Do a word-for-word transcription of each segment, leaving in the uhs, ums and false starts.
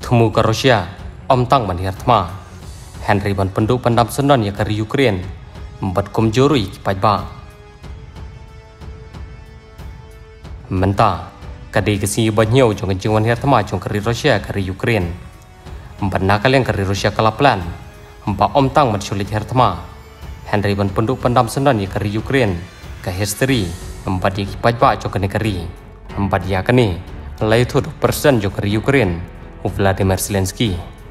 Temu ke Rusia, Om Tang menirtma. Henry ban penduk pendam senon ya kari Ukraine, membuat komjorui kipai ba. Menta, kadai kesi banyak jong kencing menirtma jong kari Rusia kari Ukraine. Membuat nakal yang kari Rusia kalaplan, membuat Om Tang mensulit hirtma. Henry ban penduk pendam senon ya kari Ukraine, ke history, membuat dia kipai ba jong kani kari. Membuat dia kani, mulai tu persen jong kari Ukraine, Vladimir Zelensky.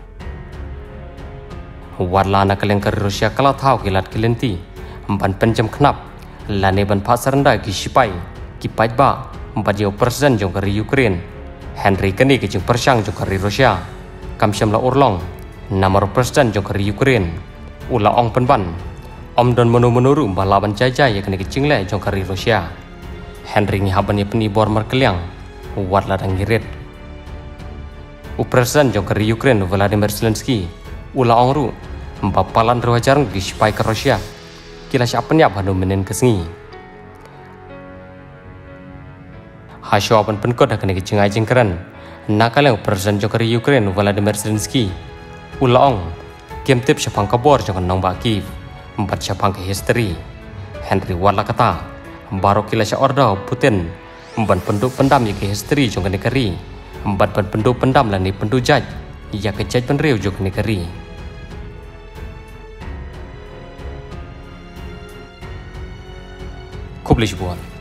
Warla anak kalian ke Rusia kalau tahu kilat kilenti, empan penjam kenap, lane ban pasar rendah kisipai, kipai ba, empat jauh persen jong kari Ukraine. Henry kini kecing persang jong kari Rusia, kamsyam la urlong, namar persen jong kari Ukraine. Ula ong penban, om don menu-menuru balaban jajah ya kini kecing le jong kari Rusia. Henry ni haban ya penibor merkeliang, warla dan ngirit. Upresan jong kari Ukraine Vladimir Zelensky, ula ong ru, empapalan ruajarang kisipai ke Rusia. Kila siapa niap hanu menen kesengi. Hasyo apan penkot akan kecengai jengkeran. Nakal yang presiden jong kari Ukraine Vladimir Zelensky, ula ong, kem tip siapang kabor jong nong bakif, empat siapang ke history. Henry warla kata, baru kila siapa orda Putin, empat penduk pendam ya ke history jong kani kari. Empat ban penduk pendam lah ni penduk jaj, ia kejaj penriu jok negeri. Kublish buat.